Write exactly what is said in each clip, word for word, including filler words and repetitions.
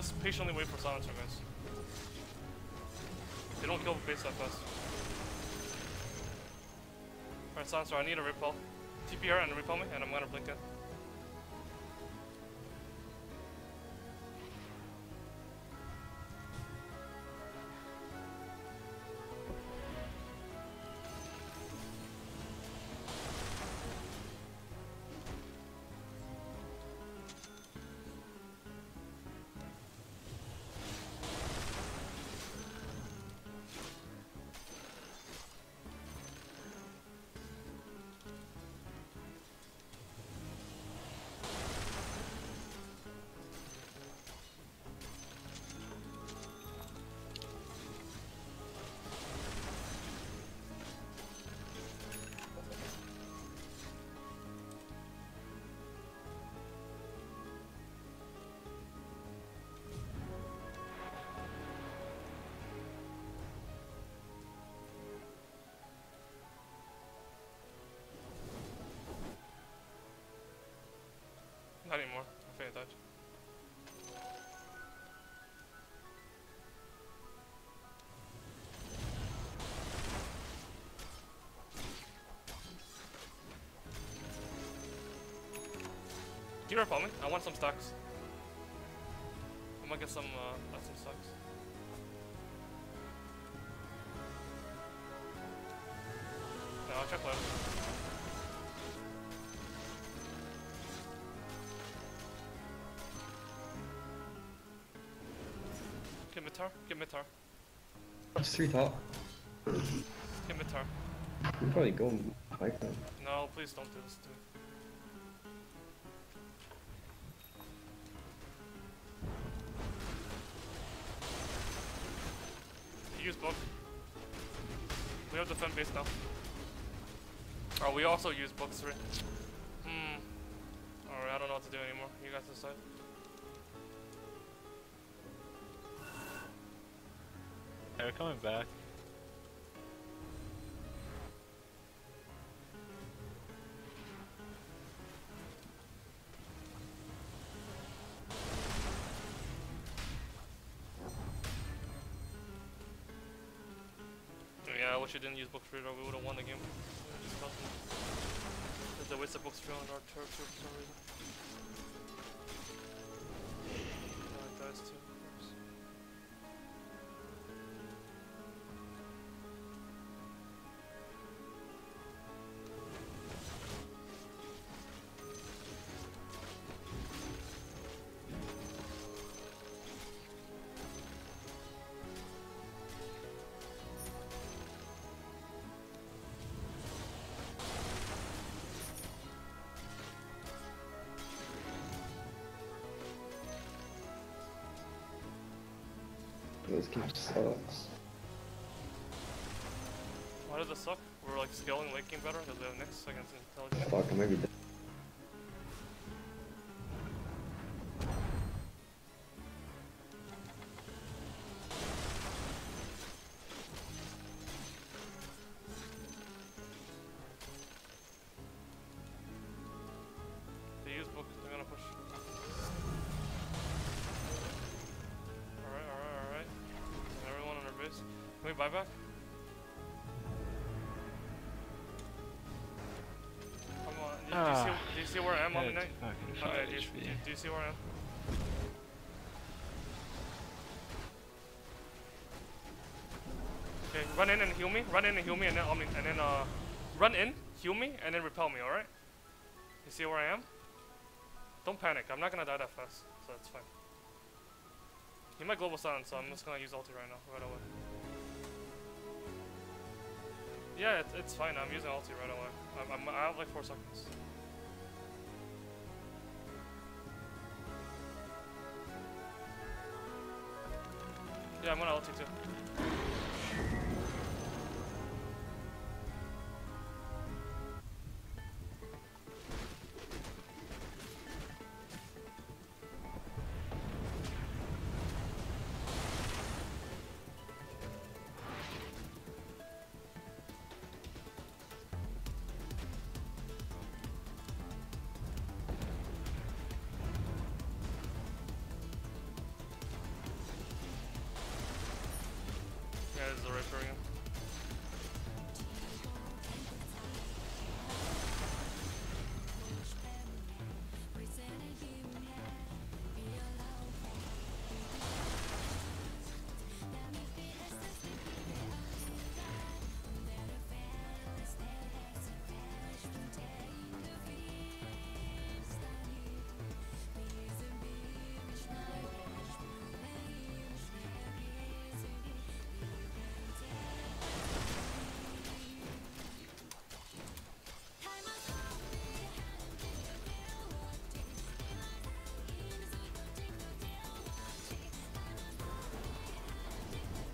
just patiently wait for silencer, guys. They don't kill base that fast. Alright, silencer, I need a repel. T P her and repel me, and I'm gonna blink it. Not anymore. I failed that. Do you repel me? I want some stacks. I'm gonna get some, uh, get some stacks. No, I'll check later. Get mid tower, get mid tower. That's three top. Get mid tower. We probably go like that. No, please don't do this to me. Use book. We have defend base now. Oh, we also use book three. Hmm. Alright, I don't know what to do anymore. You guys decide. They're coming back. Yeah, I wish I didn't use book three or we would have won the game. It's a waste of book three on our turf for some reason. No, it dies too. This game sucks. Why does it suck? We're like scaling late game better because we have Nyx against intelligent. Fuck, I might be dead. They use book, they're gonna push. Alright, alright, alright. Everyone on our base. Can we buy back? Come on. Do, Ah, do, you, see, do you see where I am on the night? Fucking Okay, do, you, H P. do, do you see where I am? Okay, run in and heal me. Run in and heal me, and then I mean, and then uh, run in, heal me, and then repel me. All right? You see where I am? Don't panic. I'm not gonna die that fast, so it's fine. He might global silence, so I'm just gonna use ulti right now, right away. Yeah, it, it's fine. I'm using ulti right away. I'm, I'm, I have like four seconds. Yeah, I'm gonna ulti too.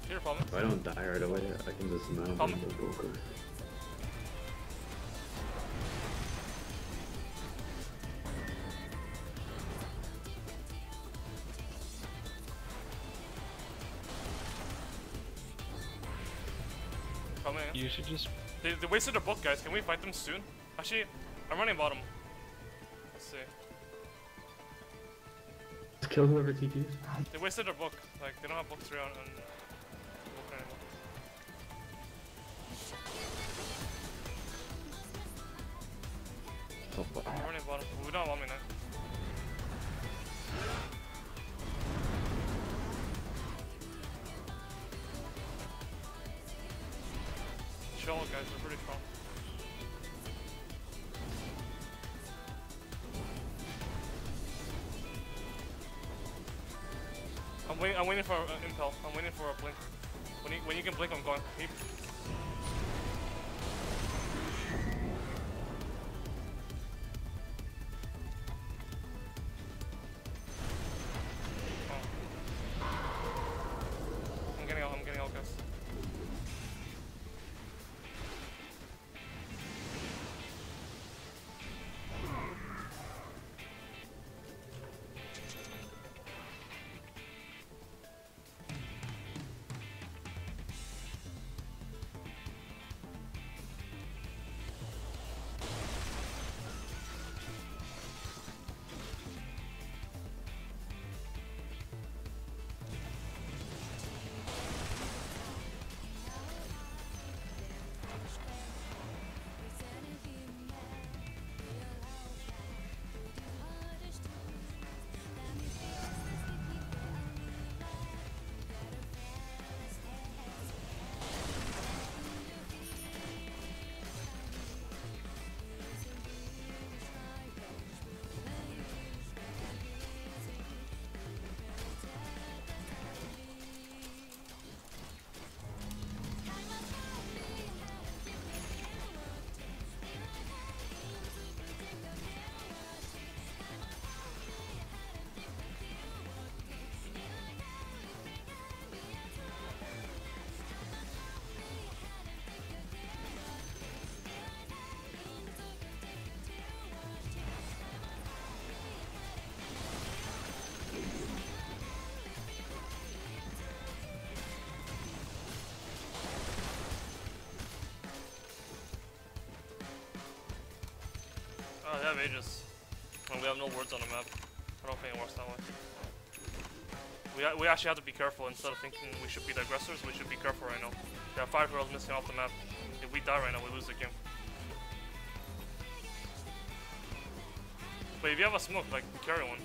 Here, Palmer. If I don't die right away, I can just mount Palmer. the Broker. Palmer. You should just. They, they wasted a book, guys. Can we fight them soon? Actually, I'm running bottom. Let's see. Just kill whoever T Ps. They wasted their book. Like, they don't have book three on, on book anymore. Oh, fuck. I'm running bottom. We don't want me now. Chill, guys. We're pretty strong. I'm waiting. I'm waiting for uh, impel. I'm waiting for a blink. When you when you can blink, I'm going. Keep. Oh. I'm getting out. I'm getting out, guys. Oh, they have Aegis. And we have no words on the map. I don't think it works that way. We, we actually have to be careful. Instead of thinking we should be the aggressors, we should be careful right now. There are five heroes missing off the map. If we die right now, we lose the game. But if you have a smoke, like, carry one.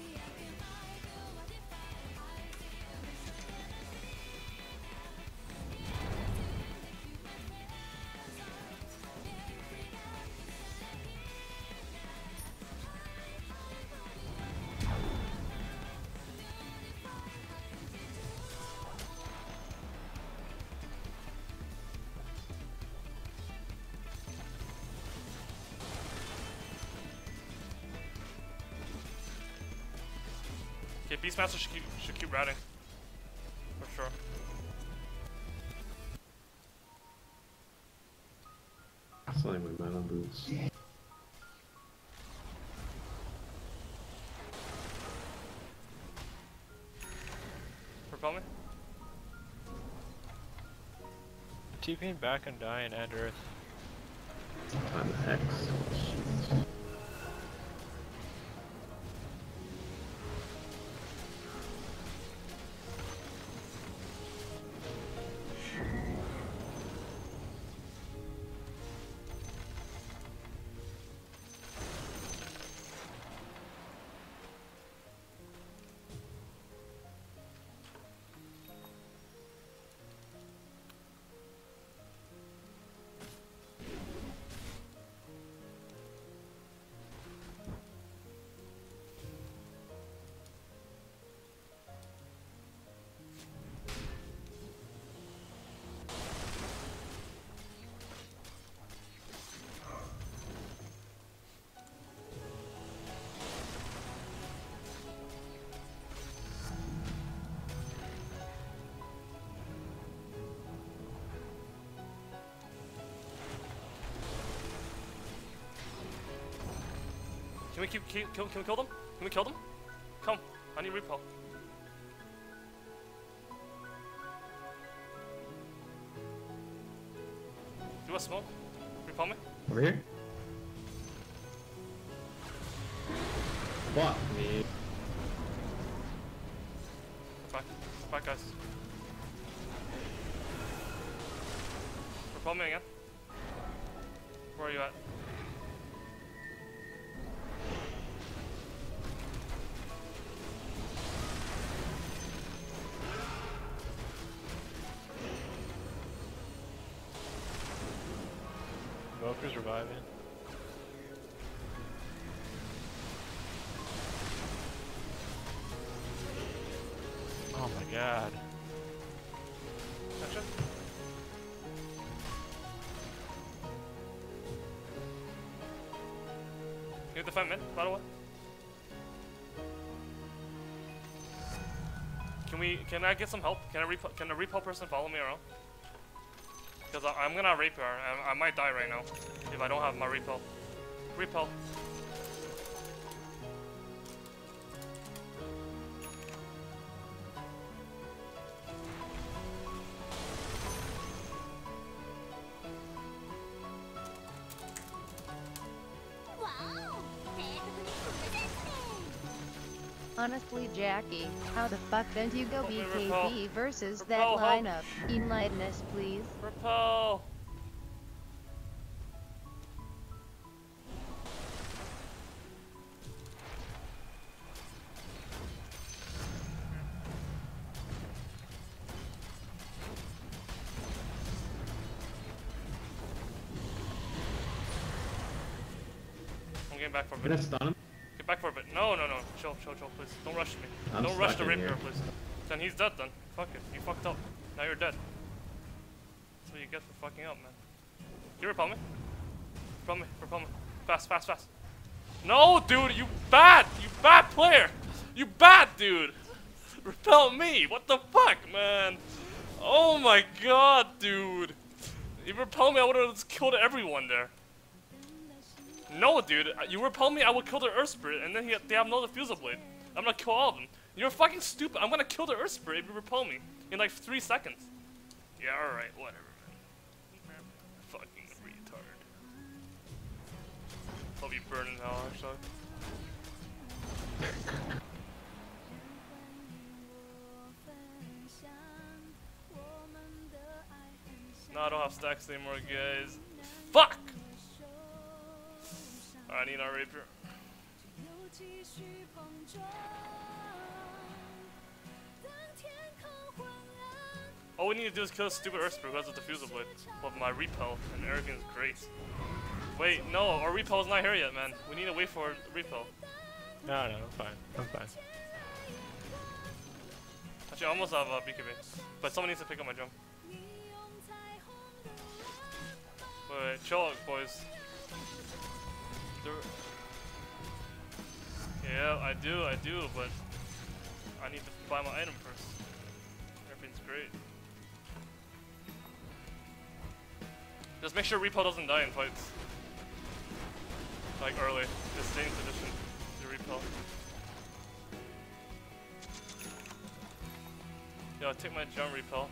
Okay, Beastmaster should keep, should keep ratting. For sure. Selling my mana boots. Propel me? TPing back and dying and Earth. Time X. we keep, keep kill, can we kill them? Can we kill them? Come, I need repel. Do a smoke. Repel me. Over here? Fuck me. Get back. Get back, guys. Repel me again. Where are you at? Invoker's reviving. Oh my god. Gotcha. You defend mid, by the way. Can we? Can I get some help? Can a repel? Can a repel person follow me around? Because I'm gonna rapier. I, I might die right now if I don't have my repel. Repel. Honestly, Jackie, how the fuck don't you go Help me, B K B Repel. versus Repel, that help. lineup? Enlighten us, please. Repel. I'm getting back for a Can I bit. stun him? Get back for a bit. No, no, no. Chill, chill, chill, please. Don't rush me. I'm Don't rush stuck the in rapier, here. please. Then he's dead then. Fuck it. You fucked up. Now you're dead. That's what you get for fucking up, man. You repel me? Repel me, repel me. Fast, fast, fast. No, dude, you bad! You bad player! You bad, dude! Repel me! What the fuck, man? Oh my god, dude! You repel me, I would've just killed everyone there. No, dude, you repel me, I will kill the Earth Spirit, and then he, they have no Diffusal Blade. I'm gonna kill all of them. You're fucking stupid. I'm gonna kill the Earth Spirit if you repel me in like three seconds. Yeah, alright, whatever, man. Fucking retard. I'll be burning hell, actually. No, I don't have stacks anymore, guys. Fuck! Alright, I need our rapier. All we need to do is kill this stupid Earth Spirit because of the Diffusal Blade. With my repel and Arrogance Grace. Wait, no, our repel is not here yet, man. We need to wait for repel. No, no, I'm fine. I'm fine. Actually, I almost have uh, B K B. But someone needs to pick up my jump. Wait, wait, chill out, boys. There... Yeah, I do, I do, but I need to buy my item first. Everything's great. Just make sure repel doesn't die in fights. Like early. Just stay in position to repel. Yo, take my jump repel.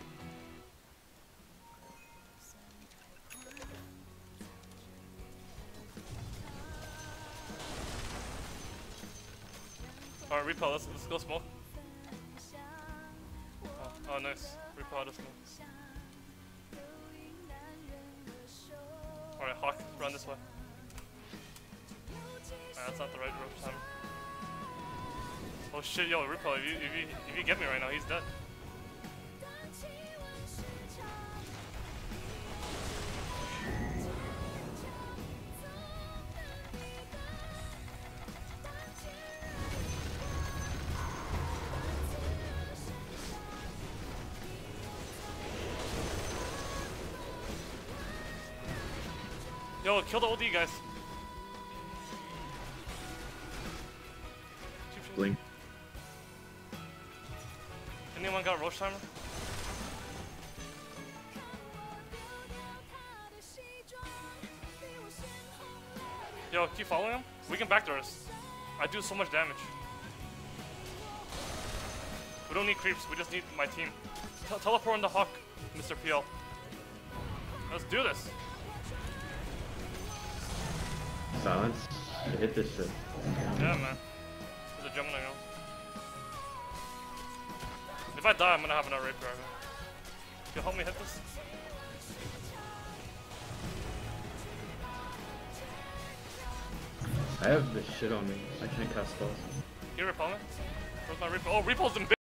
Alright, repel, let's, let's go smoke. Oh, oh nice. Repel out of smoke. Alright, Hawk, run this way. Alright, that's not the right rope time. Oh shit, yo, repel, if you, if you, if you get me right now, he's dead. Yo, kill the O D guys. Blink. Anyone got Roche Timer? Yo, keep following him. We can backdoor us. I do so much damage. We don't need creeps. We just need my team. Te teleport in the Hawk, Mister P L. Let's do this. Silence. You hit this shit. Yeah, man. There's a Gemini now. If I die, I'm gonna have another rapier. Can you help me hit this? I have this shit on me. I can't cast spells. Can you repel me? Where's my repo? Oh, repo's in big.